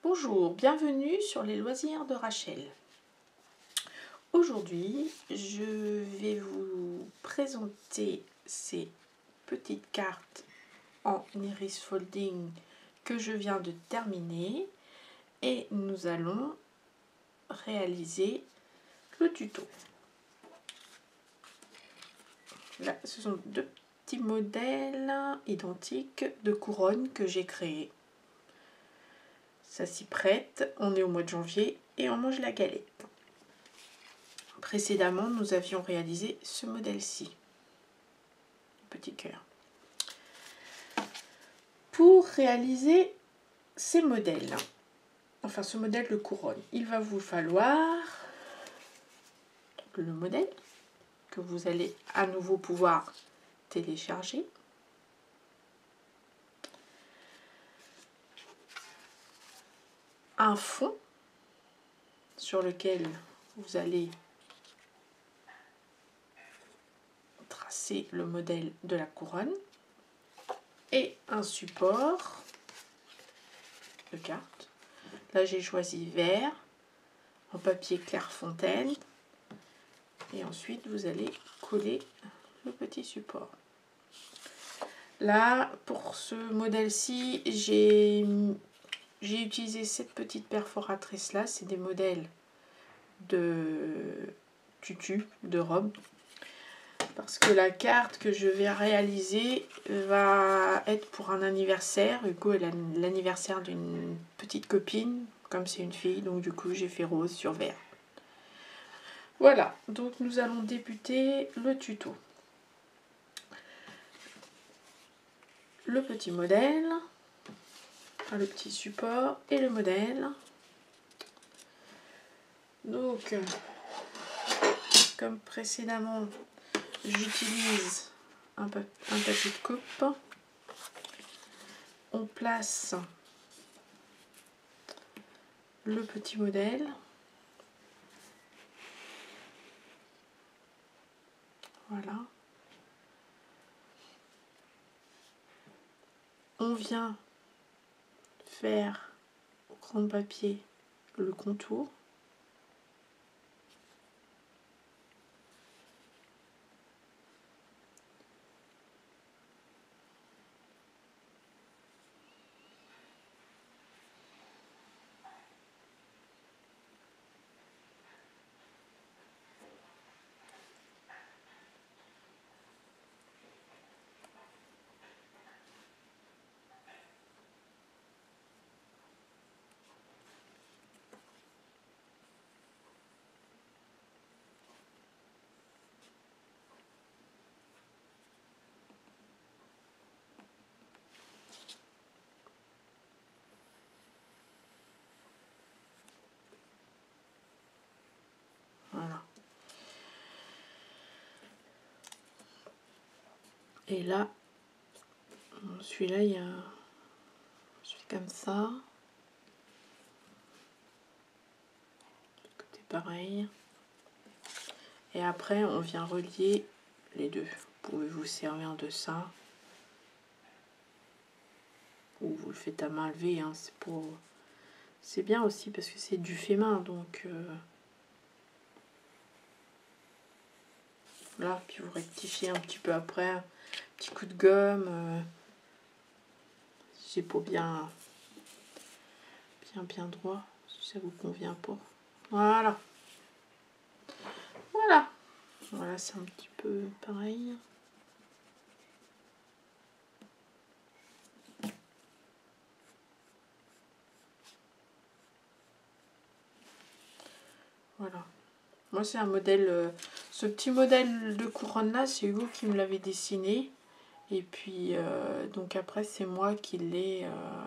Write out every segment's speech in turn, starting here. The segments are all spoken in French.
Bonjour, bienvenue sur les loisirs de Rachel. Aujourd'hui, je vais vous présenter ces petites cartes en iris folding que je viens de terminer et nous allons réaliser le tuto. Là, ce sont deux petits modèles identiques de couronne que j'ai créés. Ça s'y prête, on est au mois de janvier et on mange la galette. Précédemment, nous avions réalisé ce modèle-ci, petit cœur. Pour réaliser ces modèles, enfin ce modèle de couronne, il va vous falloir le modèle que vous allez à nouveau pouvoir télécharger. Un fond sur lequel vous allez tracer le modèle de la couronne et un support de carte. Là j'ai choisi vert en papier Clairefontaine et ensuite vous allez coller le petit support. Là pour ce modèle-ci j'ai utilisé cette petite perforatrice là, c'est des modèles de tutu, de robe, parce que la carte que je vais réaliser va être pour un anniversaire. Hugo est l'anniversaire d'une petite copine, comme c'est une fille, donc du coup j'ai fait rose sur vert. Voilà, donc nous allons débuter le tuto. Le petit modèle, le petit support et le modèle. Donc, comme précédemment, j'utilise un papier de coupe. On place le petit modèle. Voilà. On vient faire au grand papier le contour. Voilà. Et là, celui-là, il y a... Je fais comme ça. Côté pareil. Et après, on vient relier les deux. Vous pouvez vous servir de ça. Ou vous le faites à main levée. Hein. C'est bien aussi parce que c'est du fait main. Donc, là, puis vous rectifiez un petit peu après. Un petit coup de gomme. Si c'est pas bien droit. Si ça vous convient pas. Voilà. Voilà. Voilà, c'est un petit peu pareil. Voilà. Moi, c'est un modèle... ce petit modèle de couronne-là, c'est Hugo qui me l'avait dessiné. Et puis, donc après, c'est moi qui l'ai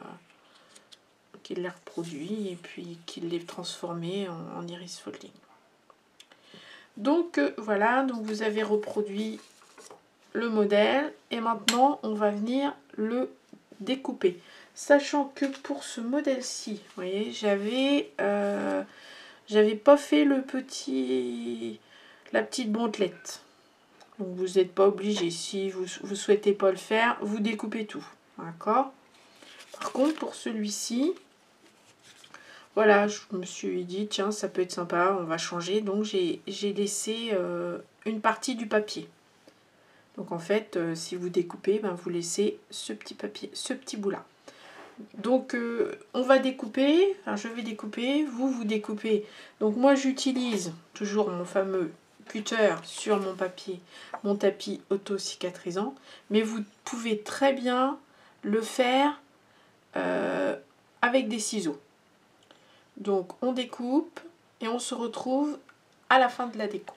reproduit et puis qui l'ai transformé en iris folding. Donc, voilà. Donc, vous avez reproduit le modèle. Et maintenant, on va venir le découper. Sachant que pour ce modèle-ci, vous voyez, j'avais pas fait la petite bandelette. Donc vous n'êtes pas obligé. Si vous ne souhaitez pas le faire, vous découpez tout. D'accord? Par contre, pour celui-ci, voilà, je me suis dit, tiens, ça peut être sympa, on va changer. Donc j'ai laissé une partie du papier. Donc en fait, si vous découpez, ben, vous laissez ce petit papier, ce petit bout là. Donc on va découper, enfin je vais découper, vous découpez. Donc moi j'utilise toujours mon fameux cutter sur mon papier, mon tapis auto-cicatrisant. Mais vous pouvez très bien le faire avec des ciseaux. Donc on découpe et on se retrouve à la fin de la découpe.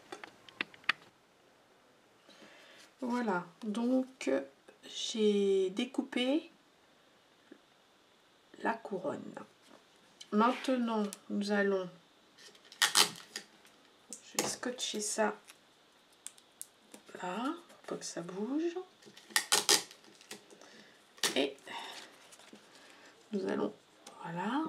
Voilà, donc j'ai découpé la couronne. Maintenant, nous allons, je vais scotcher ça là, pour pas que ça bouge. Et nous allons, voilà,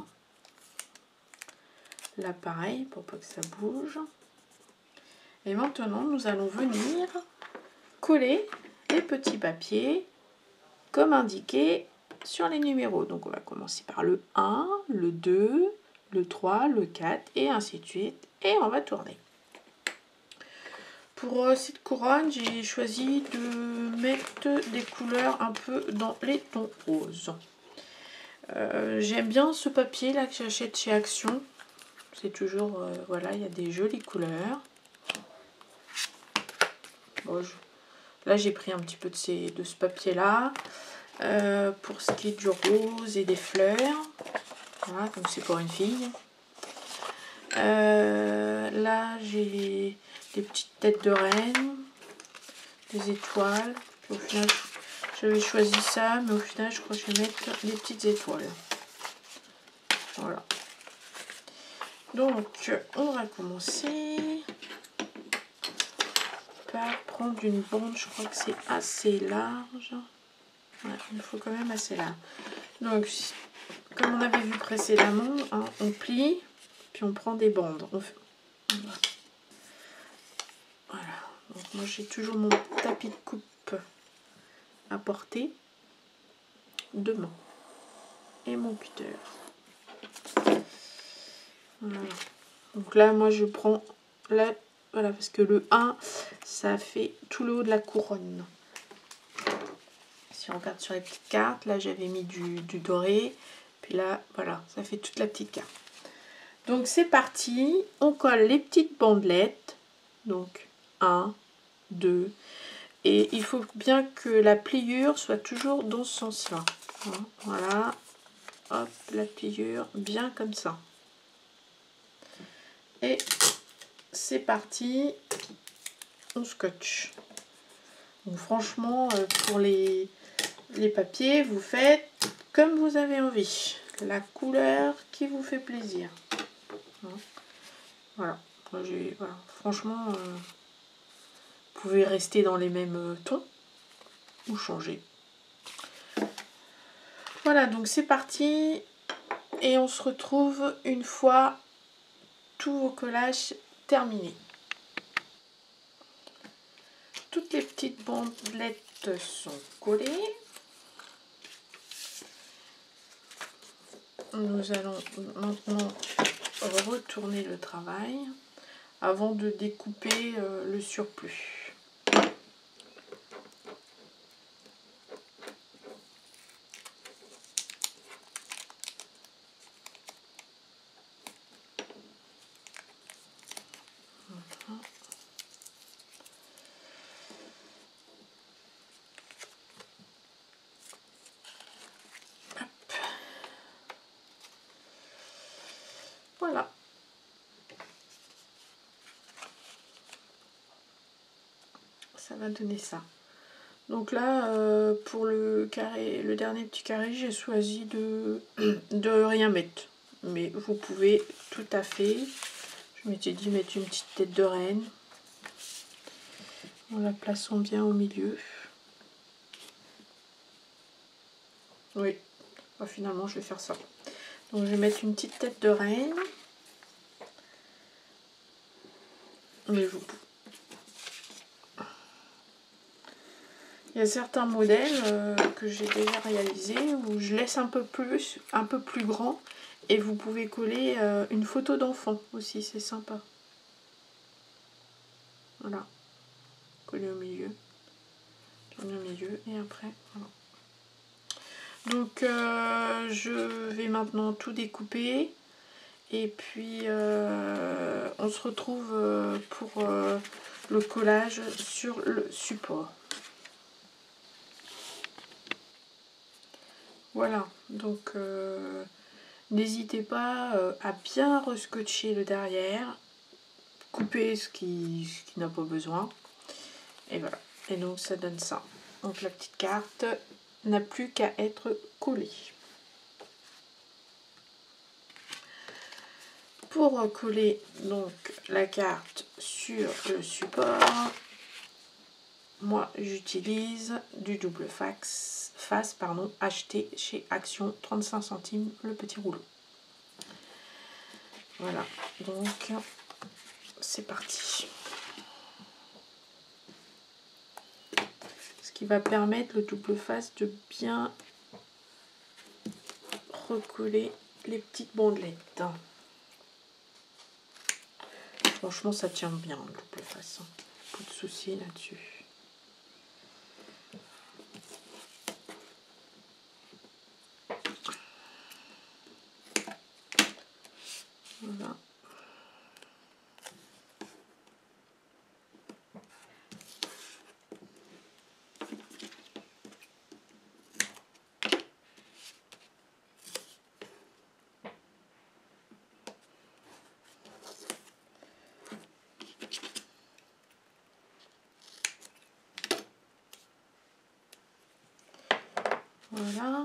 là pareil, pour pas que ça bouge. Et maintenant, nous allons venir coller les petits papiers comme indiqué sur les numéros. Donc on va commencer par le 1, le 2, le 3, le 4 et ainsi de suite. Et on va tourner. Pour cette couronne, j'ai choisi de mettre des couleurs un peu dans les tons roses. J'aime bien ce papier là que j'achète chez Action. C'est toujours, voilà, il y a des jolies couleurs. Bon, là j'ai pris un petit peu de ce papier là. Pour ce qui est du rose et des fleurs, voilà, comme c'est pour une fille. Là j'ai des petites têtes de reine, des étoiles. Puis au final j'avais choisi ça, mais au final je crois que je vais mettre des petites étoiles. Voilà. Donc on va commencer par prendre une bande, je crois que c'est assez large. Ouais, il faut quand même assez large. Donc comme on avait vu précédemment, hein, on plie, puis on prend des bandes. Voilà. Donc moi j'ai toujours mon tapis de coupe à portée de main et mon cutter. Voilà. Donc là moi je prends là, voilà, parce que le 1 ça fait tout le haut de la couronne. Si on regarde sur les petites cartes, là j'avais mis du doré, puis là voilà, ça fait toute la petite carte. Donc c'est parti, on colle les petites bandelettes, donc 1, 2, et il faut bien que la pliure soit toujours dans ce sens-là. Voilà, hop, la pliure, bien comme ça. Et c'est parti, on scotche. Donc franchement, pour les papiers, vous faites comme vous avez envie, la couleur qui vous fait plaisir. Voilà, voilà. Franchement, vous pouvez rester dans les mêmes tons ou changer. Voilà, donc c'est parti et on se retrouve une fois tous vos collages terminés. Toutes les petites bandelettes sont collées. Nous allons maintenant retourner le travail avant de découper le surplus. Voilà. Ça va donner ça. Donc là, pour le carré, le dernier petit carré, j'ai choisi de rien mettre. Mais vous pouvez tout à fait. Je m'étais dit mettre une petite tête de reine. En la plaçant bien au milieu. Oui, bah, finalement je vais faire ça. Donc je vais mettre une petite tête de reine. Mais vous... Il y a certains modèles que j'ai déjà réalisés où je laisse un peu plus grand Et vous pouvez coller une photo d'enfant aussi, c'est sympa. Voilà. Coller au milieu. Tourner au milieu et après, voilà. Donc je vais maintenant tout découper. Et puis on se retrouve pour le collage sur le support. Voilà, donc n'hésitez pas à bien rescotcher le derrière, couper ce qui n'a pas besoin, et voilà. Et donc ça donne ça. Donc la petite carte n'a plus qu'à être collée. Pour coller donc la carte sur le support, moi j'utilise du double face acheté chez Action, 35 centimes le petit rouleau. Voilà, donc c'est parti. Ce qui va permettre le double face de bien recoller les petites bandelettes. Franchement ça tient bien le double face, pas de souci là-dessus. Voilà. Voilà.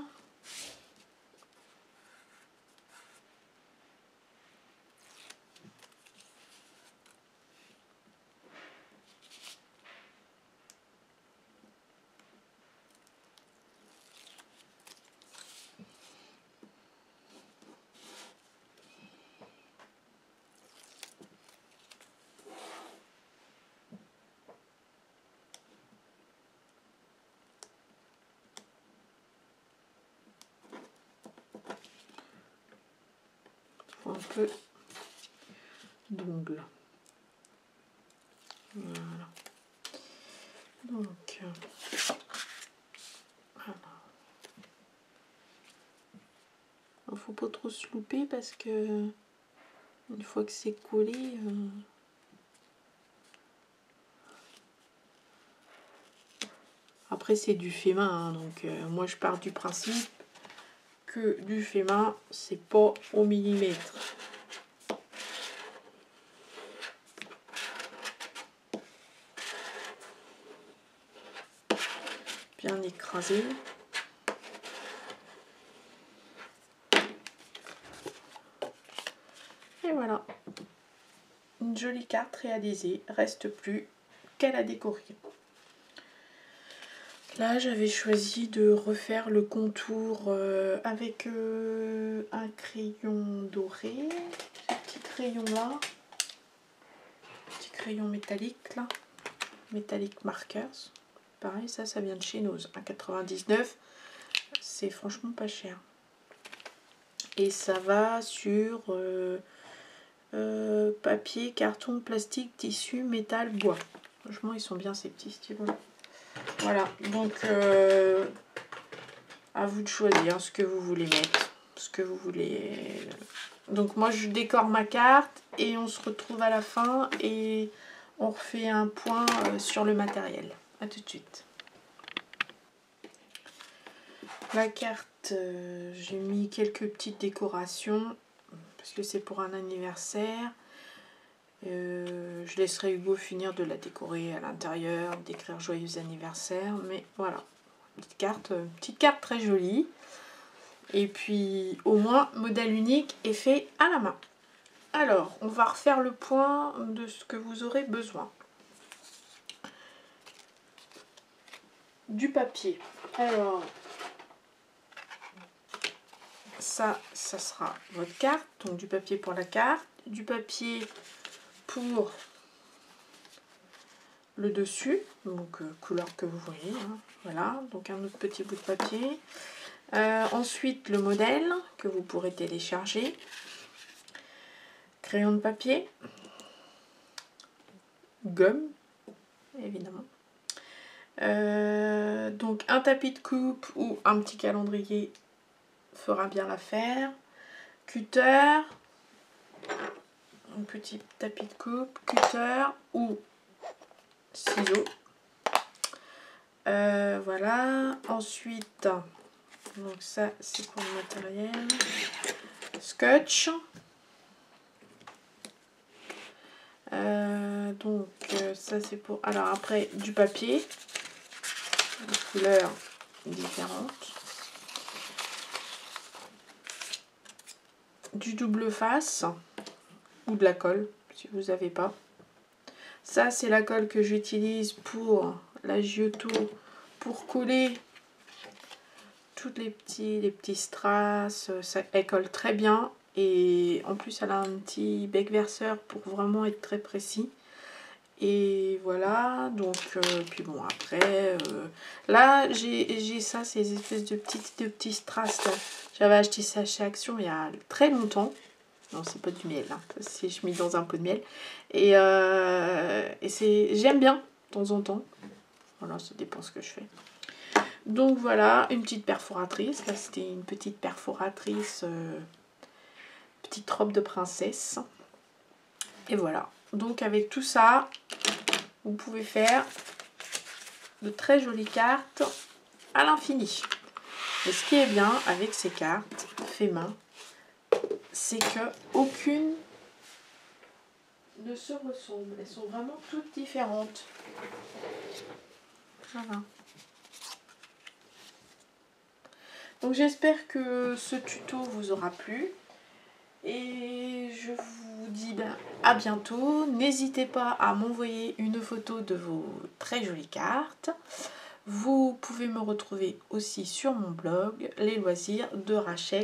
Un peu d'ongle. Voilà. Donc, voilà. Il ne faut pas trop se louper parce que une fois que c'est collé, après c'est du fait main, hein, donc moi je pars du principe que du fait main, c'est pas au millimètre. Bien écrasé. Et voilà. Une jolie carte réalisée. Reste plus qu'à la décorer. Là, j'avais choisi de refaire le contour avec un crayon doré. Ce petit crayon là. Petit crayon métallique là. Metallic Markers. Pareil, ça vient de chez Nose. 1,99 €. C'est franchement pas cher. Et ça va sur papier, carton, plastique, tissu, métal, bois. Franchement, ils sont bien ces petits stylos. Voilà, donc à vous de choisir ce que vous voulez mettre, ce que vous voulez. Donc moi, je décore ma carte et on se retrouve à la fin et on refait un point sur le matériel. A tout de suite. La carte, j'ai mis quelques petites décorations parce que c'est pour un anniversaire. Je laisserai Hugo finir de la décorer à l'intérieur, d'écrire joyeux anniversaire, mais voilà, petite carte très jolie. Et puis au moins modèle unique et fait à la main. Alors on va refaire le point de ce que vous aurez besoin. Du papier. Alors ça sera votre carte, donc du papier pour la carte, du papier pour le dessus, donc couleur que vous voyez, hein. Voilà, donc un autre petit bout de papier. Ensuite, le modèle que vous pourrez télécharger. Crayon de papier. Gomme, évidemment. Donc un tapis de coupe ou un petit calendrier fera bien l'affaire. Cutter. Un petit tapis de coupe. Cutter ou ciseaux. Voilà. Ensuite, donc ça c'est pour le matériel. Scotch. Donc ça c'est pour... Alors après du papier. De couleurs différentes. Du double face. Ou de la colle si vous n'avez pas. Ça c'est la colle que j'utilise pour la Giotto pour coller toutes les petits strass. Elle colle très bien et en plus elle a un petit bec verseur pour vraiment être très précis. Et voilà, donc puis bon après là j'ai ça, ces espèces de petits strass là. J'avais acheté ça chez Action il y a très longtemps. Non, c'est pas du miel, hein. Si je mets dans un pot de miel. Et j'aime bien de temps en temps. Voilà, ça dépend ce que je fais. Donc voilà, une petite perforatrice. Là, c'était une petite perforatrice, petite robe de princesse. Et voilà. Donc avec tout ça, vous pouvez faire de très jolies cartes à l'infini. Et ce qui est bien avec ces cartes fait main, c'est que aucune ne se ressemblent. Elles sont vraiment toutes différentes. Voilà. Donc j'espère que ce tuto vous aura plu. Et je vous dis à bientôt. N'hésitez pas à m'envoyer une photo de vos très jolies cartes. Vous pouvez me retrouver aussi sur mon blog, les loisirs de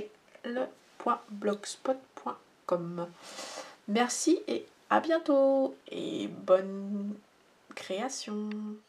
Rachel.blogspot.com. Merci et à bientôt et bonne création.